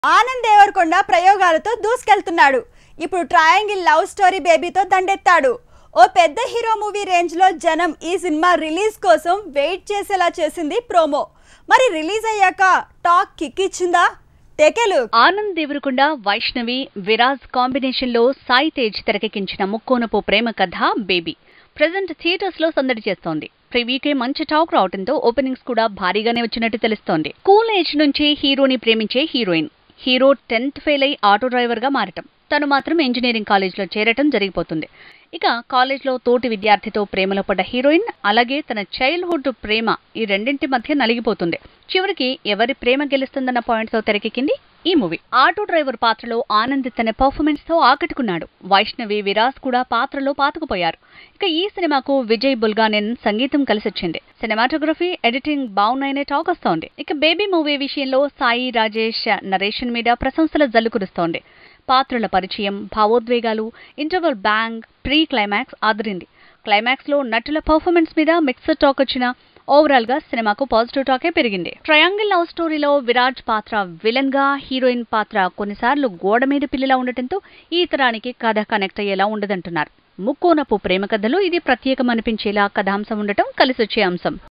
ఆనంద్ దేవరకొండ ప్రయోగాలతో దూసుకెళ్తున్నాడు. ఇప్పుడు ట్రయాంగిల్ లవ్ స్టోరీ బేబీతో దండెత్తాడు. ఓ పెద్ద హీరో మూవీ రేంజ్ లో జనం ఈ సినిమా రిలీజ్ కోసం వెయిట్ చేసేలా చేసింది ప్రోమో. మరి రిలీజ్ అయ్యాక టాక్ కిక్ ఇచ్చిందా? ఆనంద్ దేవరకొండ, వైష్ణవి, విరాజ్ కాంబినేషన్ లో సాయి తేజ్ తెరకెక్కించిన ముక్కోనపు ప్రేమ కథ బేబీ ప్రెజెంట్ థియేటర్స్ లో సందడి చేస్తోంది. ప్రివ్యూకే మంచి టాక్ రావడంతో ఓపెనింగ్స్ కూడా భారీగానే వచ్చినట్టు తెలుస్తోంది. కూల్ ఏజ్ నుంచి హీరోని ప్రేమించే హీరోయిన్. హీరో 10th ఫెయిల్ అయి ఆటో డ్రైవర్ గా మారటం, తను మాత్రం ఇంజనీరింగ్ కాలేజ్లో చేరటం జరిగిపోతుంది. ఇక కాలేజ్లో తోటి విద్యార్థితో ప్రేమలో పడ్డ హీరోయిన్ అలాగే తన చైల్డ్హుడ్ ప్రేమ ఈ రెండింటి మధ్య నలిగిపోతుంది. చివరికి ఎవరి ప్రేమ గెలుస్తుందన్న పాయింట్ తో తెరకెక్కింది ఈ మూవీ. ఆటో డ్రైవర్ పాత్రలో ఆనంద్ తన పర్ఫార్మెన్స్ తో ఆకట్టుకున్నాడు. వైష్ణవి, విరాజ్ కూడా పాత్రలో పాతుకుపోయారు. ఇక ఈ సినిమాకు విజయ్ బుల్గానెన్ సంగీతం కలిసొచ్చింది. సినిమాటోగ్రఫీ, ఎడిటింగ్ బాగున్నాయనే టాక్ వస్తోంది. ఇక బేబీ మూవీ విషయంలో సాయి రాజేష్ నరేషన్ మీద ప్రశంసల జల్లు కురుస్తోంది. పాత్రల పరిచయం, భావోద్వేగాలు, ఇంటర్వల్ బ్యాంగ్, ప్రీ క్లైమాక్స్ ఆదరింది. క్లైమాక్స్ లో నటుల పర్ఫార్మెన్స్ మీద మిక్స్డ్ టాక్ వచ్చిన ఓవరాల్ గా సినిమాకు పాజిటివ్ టాకే పెరిగింది. ట్రయాంగిల్ లవ్ స్టోరీలో విరాజ్ పాత్ర విలన్ గా, హీరోయిన్ పాత్ర కొన్నిసార్లు గోడ మీద పిల్లిలా ఉండటంతో ఈ తరానికి కథ కనెక్ట్ అయ్యేలా ఉండదంటున్నారు. ముక్కోనపు ప్రేమ కథలో ఇది ప్రత్యేకమనిపించేలా కథాంశం ఉండటం కలిసొచ్చే అంశం.